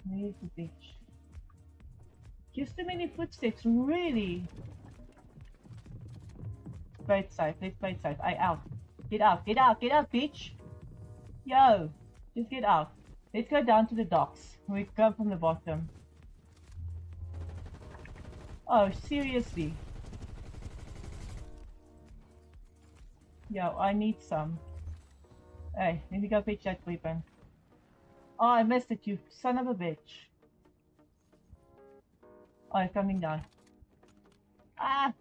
Where's the beach? Just too many footsteps, really. Play it safe, let's play it safe. I out. Get out, get out, get out, bitch! Yo! Just get out. Let's go down to the docks. We come from the bottom. Oh, seriously? Yo, I need some. Hey, let me go fetch that weapon. Oh, I missed it, you son of a bitch. Oh, it's coming down. Ah!